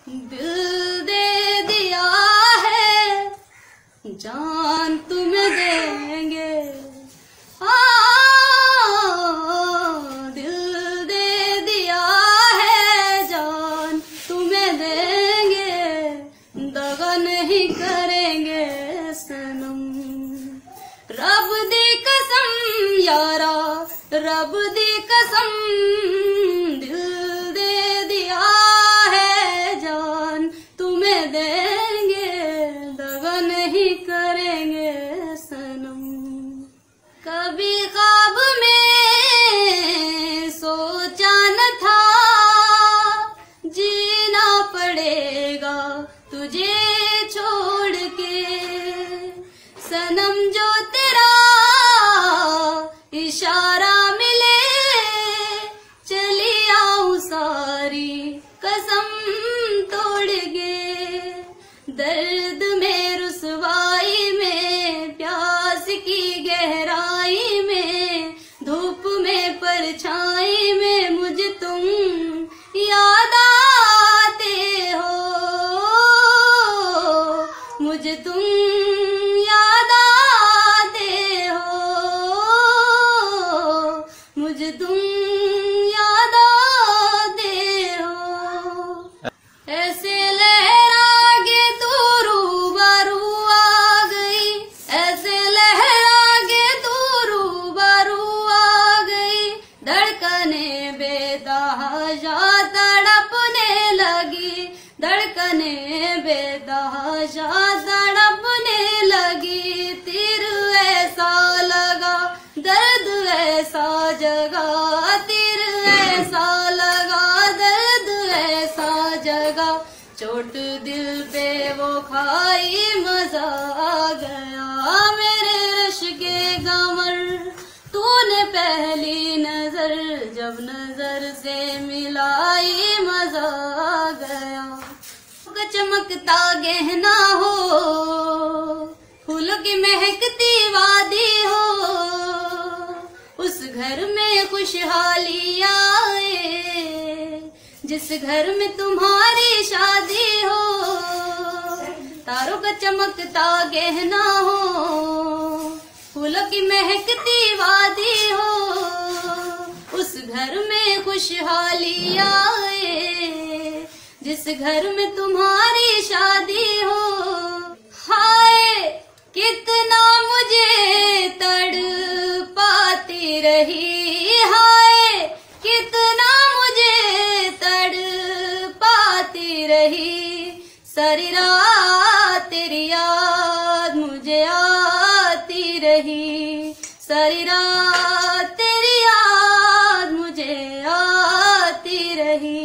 दिल दे दिया है, जान तुम्हें देंगे। दिल दे दिया है, जान तुम्हें देंगे, दगा नहीं करेंगे सनम। रब दी कसम यारा, रब दी कसम, दिल दे दिया है, जान तुम्हें देंगे, दगा नहीं करेंगे सनम। कभी ख्वाब में सोचा न था, जीना पड़ेगा तुझे छोड़ के। सनम जो तेरा इशारा मिले, चली आऊं सारी कसम तोड़ के। दर्द में, रुसवाई में, प्यास की गहराई में, धूप में, परछाई में, मुझे तुम याद आते हो, मुझे तुम याद आते हो, मुझे तुम याद आते हो। ऐसे लहरा के तू रूबरू आ गई, ऐसे लहरा के तू रूबरू आ गई। धड़कने बेतहाशा तड़पने लगी, धड़कने बेतहाशा तड़पने लगी। तीर ऐसा लगा, दर्द ऐसा जगा, तीर ऐसा लगा, दर्द ऐसा जगा। चोट दिल पे वो खाई, मजा आ गया मेरे रश के कमर। तूने पहली नजर जब नजर से मिलाई, मजा आ गया। चमकता गहना हो, फूलों की महकती वादी हो, उस घर में खुशहाली आए जिस घर में तुम्हारी शादी हो। तारों का चमकता गहना हो, फूलों की महकती वादी हो, उस घर में खुशहाली आए जिस घर में तुम्हारी शादी हो। हाय कितना मुझे तड़पाती रही, हाय कितना मुझे तड़पाती रही। सारी रात तेरी याद मुझे आती रही, सारी रात तेरी याद मुझे आती रही।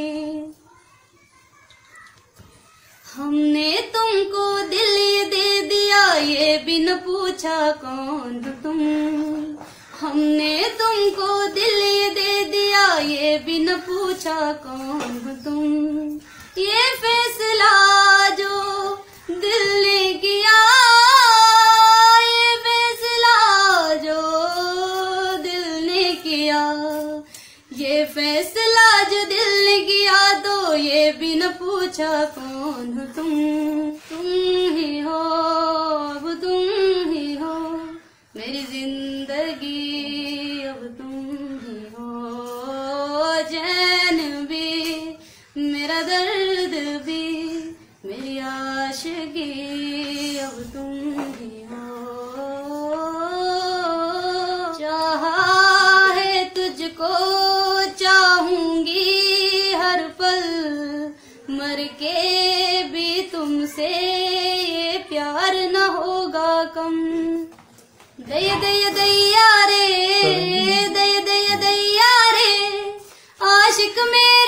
हमने तुमको दिल ये दे दिया, ये बिन पूछा कौन हो तुम। हमने तुमको दिल ये दे दिया, ये बिन पूछा कौन हो तुम। ये फैसला जो दिल ने किया, ये फैसला जो दिल ने किया, ये फैसला जो दिल ने किया, तो ये बिन पूछा कौन हो तुम। तुम ही हो, अब तुम ही हो मेरी जिंदगी, अब तुम ही हो। चैन भी, मेरा दर्द भी, मेरी आशिकी, अब तुम ही हो। चाहा है तुझको, चाहूंगी हर पल, मर के भी तुमसे ये प्यार न होगा कम। दया दया दया रे, दया दया दया रे, आशिक में